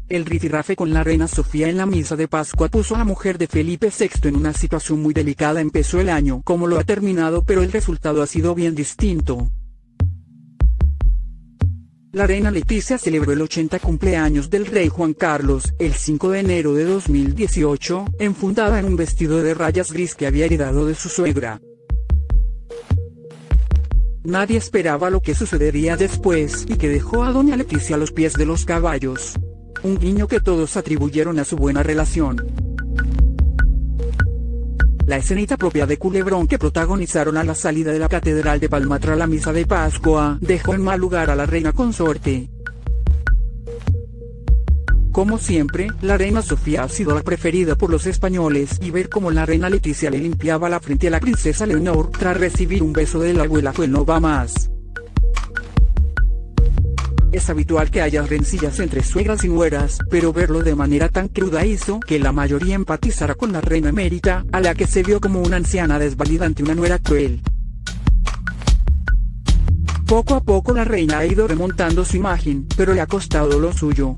El rifirrafe con la reina Sofía en la misa de Pascua puso a la mujer de Felipe VI en una situación muy delicada. Empezó el año como lo ha terminado, pero el resultado ha sido bien distinto. La reina Letizia celebró el 80 cumpleaños del rey Juan Carlos, el 5 de enero de 2018, enfundada en un vestido de rayas gris que había heredado de su suegra. Nadie esperaba lo que sucedería después y que dejó a doña Letizia a los pies de los caballos. Un guiño que todos atribuyeron a su buena relación. La escenita propia de Culebrón que protagonizaron a la salida de la Catedral de Palma tras la misa de Pascua dejó en mal lugar a la reina consorte. Como siempre, la reina Sofía ha sido la preferida por los españoles, y ver cómo la reina Letizia le limpiaba la frente a la princesa Leonor tras recibir un beso de la abuela fue no va más. Es habitual que haya rencillas entre suegras y nueras, pero verlo de manera tan cruda hizo que la mayoría empatizara con la reina emérita, a la que se vio como una anciana desvalida ante una nuera cruel. Poco a poco la reina ha ido remontando su imagen, pero le ha costado lo suyo.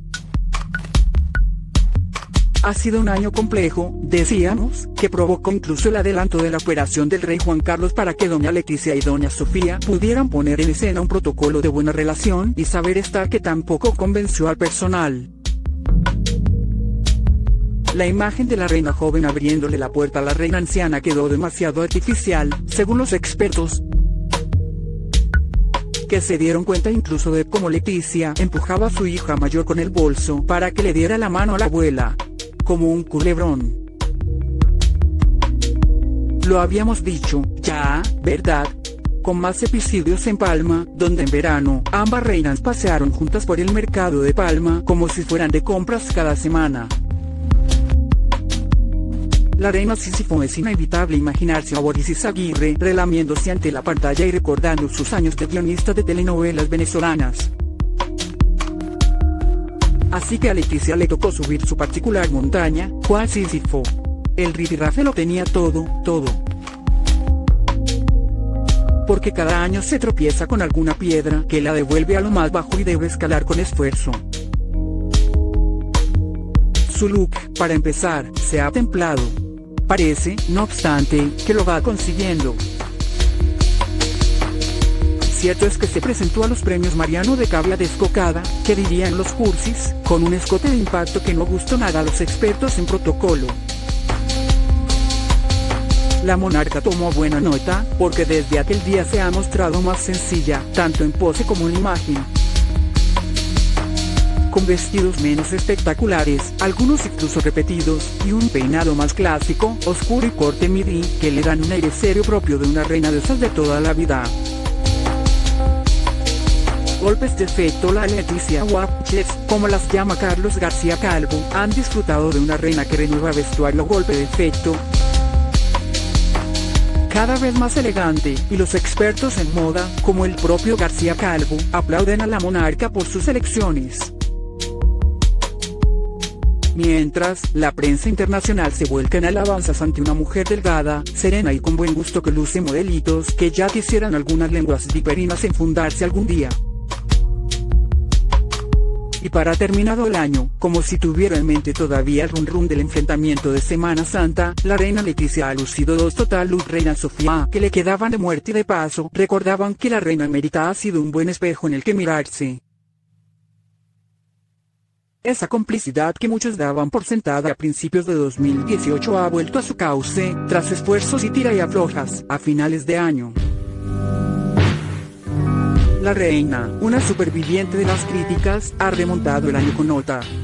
Ha sido un año complejo, decíamos, que provocó incluso el adelanto de la operación del rey Juan Carlos para que doña Letizia y doña Sofía pudieran poner en escena un protocolo de buena relación y saber estar, que tampoco convenció al personal. La imagen de la reina joven abriéndole la puerta a la reina anciana quedó demasiado artificial, según los expertos, que se dieron cuenta incluso de cómo Letizia empujaba a su hija mayor con el bolso para que le diera la mano a la abuela. Como un culebrón. Lo habíamos dicho ya, ¿verdad? Con más episodios en Palma, donde en verano, ambas reinas pasearon juntas por el mercado de Palma como si fueran de compras cada semana. La reina Sísifo es inevitable imaginarse a Boris Izaguirre relamiéndose ante la pantalla y recordando sus años de guionista de telenovelas venezolanas. Así que a Letizia le tocó subir su particular montaña, cual Sísifo. El rifirrafe lo tenía todo. Porque cada año se tropieza con alguna piedra que la devuelve a lo más bajo y debe escalar con esfuerzo. Su look, para empezar, se ha templado. Parece, no obstante, que lo va consiguiendo. Cierto es que se presentó a los premios Mariano de Cavia descocada, que dirían los cursis, con un escote de impacto que no gustó nada a los expertos en protocolo. La monarca tomó buena nota, porque desde aquel día se ha mostrado más sencilla, tanto en pose como en imagen. Con vestidos menos espectaculares, algunos incluso repetidos, y un peinado más clásico, oscuro y corte midi, que le dan un aire serio propio de una reina de esas de toda la vida. Golpes de efecto. La Letizia Watches, como las llama Carlos García Calvo, han disfrutado de una reina que renueva vestuario golpe de efecto, cada vez más elegante, y los expertos en moda, como el propio García Calvo, aplauden a la monarca por sus elecciones. Mientras, la prensa internacional se vuelca en alabanzas ante una mujer delgada, serena y con buen gusto que luce modelitos que ya quisieran algunas lenguas viperinas enfundarse algún día. Y para terminado el año, como si tuviera en mente todavía el rum del enfrentamiento de Semana Santa, la reina Letizia ha lucido dos total look reina Sofía que le quedaban de muerte y de paso recordaban que la reina emérita ha sido un buen espejo en el que mirarse. Esa complicidad que muchos daban por sentada a principios de 2018 ha vuelto a su cauce, tras esfuerzos y tira y aflojas, a finales de año. La reina, una superviviente de las críticas, ha remontado el año con nota.